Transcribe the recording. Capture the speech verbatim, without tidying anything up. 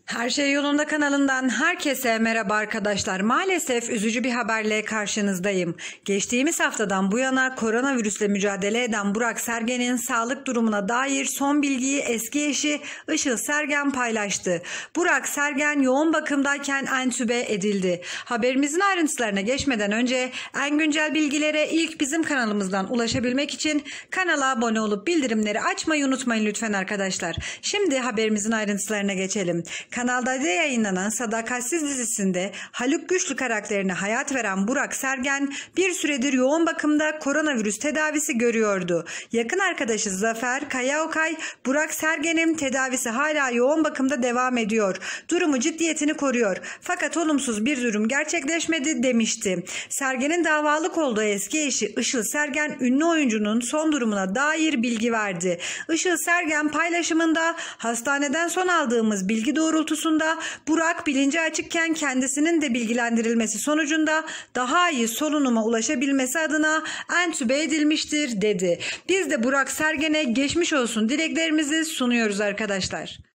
Her Şey Yolunda kanalından herkese merhaba arkadaşlar. Maalesef üzücü bir haberle karşınızdayım. Geçtiğimiz haftadan bu yana koronavirüsle mücadele eden Burak Sergen'in sağlık durumuna dair son bilgiyi eski eşi Işıl Sergen paylaştı. Burak Sergen yoğun bakımdayken entübe edildi. Haberimizin ayrıntılarına geçmeden önce en güncel bilgilere ilk bizim kanalımızdan ulaşabilmek için kanala abone olup bildirimleri açmayı unutmayın lütfen arkadaşlar. Şimdi haberimizin ayrıntılarına geçelim. Kanalda da yayınlanan Sadakatsiz dizisinde Haluk Güçlü karakterine hayat veren Burak Sergen bir süredir yoğun bakımda koronavirüs tedavisi görüyordu. Yakın arkadaşı Zafer Kayaokay, Burak Sergen'in tedavisi hala yoğun bakımda devam ediyor. Durumu ciddiyetini koruyor. Fakat olumsuz bir durum gerçekleşmedi demişti. Sergen'in davalık olduğu eski eşi Işıl Sergen ünlü oyuncunun son durumuna dair bilgi verdi. Işıl Sergen paylaşımında hastaneden son aldığımız bilgi doğrultusunda Burak bilinci açıkken kendisinin de bilgilendirilmesi sonucunda daha iyi solunuma ulaşabilmesi adına entübe edilmiştir dedi. Biz de Burak Sergen'e geçmiş olsun dileklerimizi sunuyoruz arkadaşlar.